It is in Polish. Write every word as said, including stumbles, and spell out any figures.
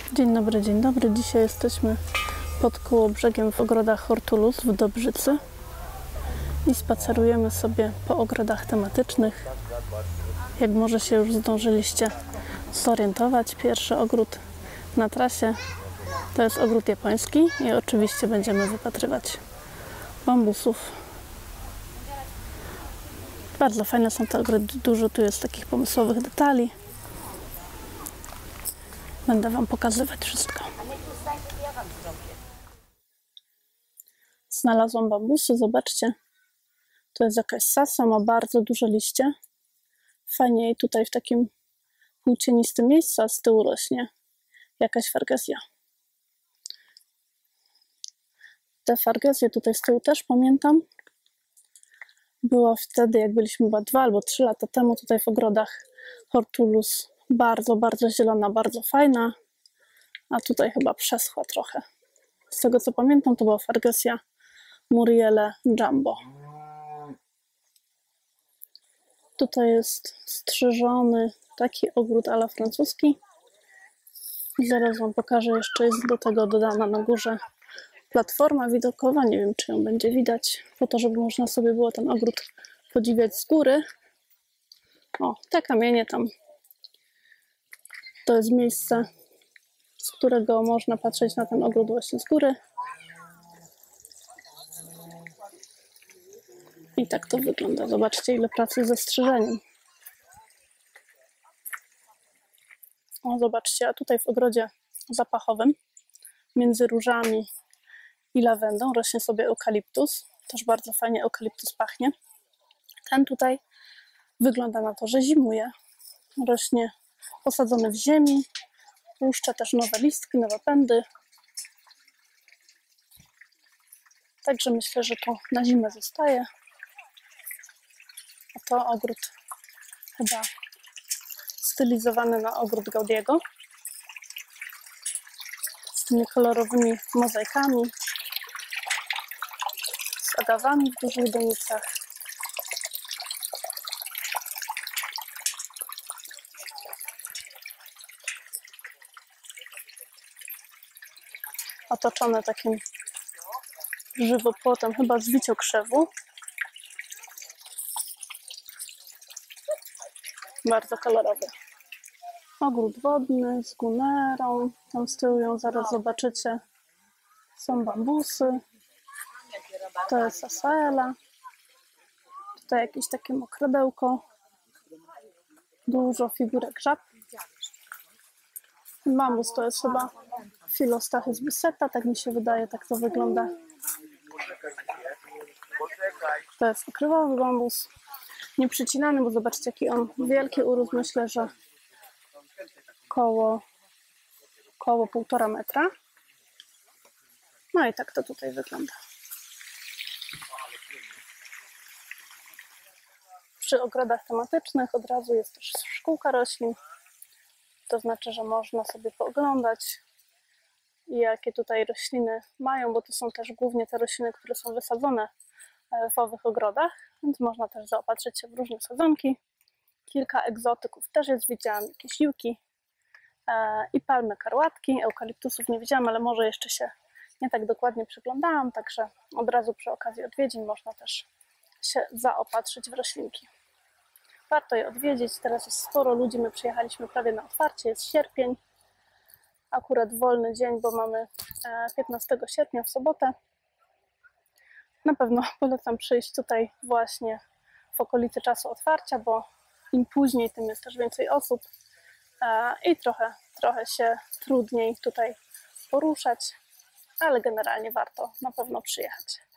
Dzień dobry, dzień dobry. Dzisiaj jesteśmy pod Kołobrzegiem w ogrodach Hortulus w Dobrzycy i spacerujemy sobie po ogrodach tematycznych. Jak może się już zdążyliście zorientować, pierwszy ogród na trasie to jest ogród japoński i oczywiście będziemy wypatrywać bambusów. Bardzo fajne są te ogrody, dużo tu jest takich pomysłowych detali. Będę Wam pokazywać wszystko. Znalazłam bambusy, zobaczcie. To jest jakaś sasa, ma bardzo duże liście. Fajnie jej tutaj w takim półcienistym miejscu, a z tyłu rośnie jakaś fargezja. Te fargezje tutaj z tyłu też pamiętam. Była wtedy, jak byliśmy chyba dwa albo trzy lata temu tutaj w ogrodach Hortulus. Bardzo, bardzo zielona, bardzo fajna. A tutaj chyba przeschła trochę. Z tego co pamiętam, to była fargezja Muriele Jumbo. Tutaj jest strzyżony taki ogród a la francuski. I zaraz Wam pokażę, jeszcze jest do tego dodana na górze platforma widokowa. Nie wiem, czy ją będzie widać, po to, żeby można sobie było ten ogród podziwiać z góry. O, te kamienie tam. To jest miejsce, z którego można patrzeć na ten ogród właśnie z góry. I tak to wygląda. Zobaczcie, ile pracy ze strzyżeniem. O, zobaczcie, a tutaj w ogrodzie zapachowym między różami i lawendą rośnie sobie eukaliptus. Też bardzo fajnie eukaliptus pachnie. Ten tutaj wygląda na to, że zimuje. Rośnie posadzony w ziemi. Puszcza też nowe listki, nowe pędy. Także myślę, że to na zimę zostaje. A to ogród chyba stylizowany na ogród Gaudiego. Z tymi kolorowymi mozaikami. Z agawami w dużych donicach. Otoczone takim żywopłotem, chyba z wiciokrzewu. Bardzo kolorowy. Ogród wodny z gunerą. Tam z tyłu ją zaraz zobaczycie. Są bambusy. To jest asaela. Tutaj jakieś takie mokrodełko. Dużo figurek żab. Bambus to jest chyba Philostachys bisetta, tak mi się wydaje, tak to wygląda. To jest okrywowy bambus. Nieprzycinany, bo zobaczcie, jaki on wielki urósł. Myślę, że koło, koło półtora metra. No i tak to tutaj wygląda. Przy ogrodach tematycznych od razu jest też szkółka roślin. To znaczy, że można sobie pooglądać, jakie tutaj rośliny mają, bo to są też głównie te rośliny, które są wysadzone w owych ogrodach, więc można też zaopatrzyć się w różne sadzonki. Kilka egzotyków też jest, widziałam jakieś juki i palmy karłatki. Eukaliptusów nie widziałam, ale może jeszcze się nie tak dokładnie przyglądałam, także od razu przy okazji odwiedzin można też się zaopatrzyć w roślinki. Warto je odwiedzić, teraz jest sporo ludzi, my przyjechaliśmy prawie na otwarcie, jest sierpień, akurat wolny dzień, bo mamy piętnastego sierpnia w sobotę. Na pewno polecam przyjść tutaj właśnie w okolicy czasu otwarcia, bo im później, tym jest też więcej osób i trochę, trochę się trudniej tutaj poruszać, ale generalnie warto na pewno przyjechać.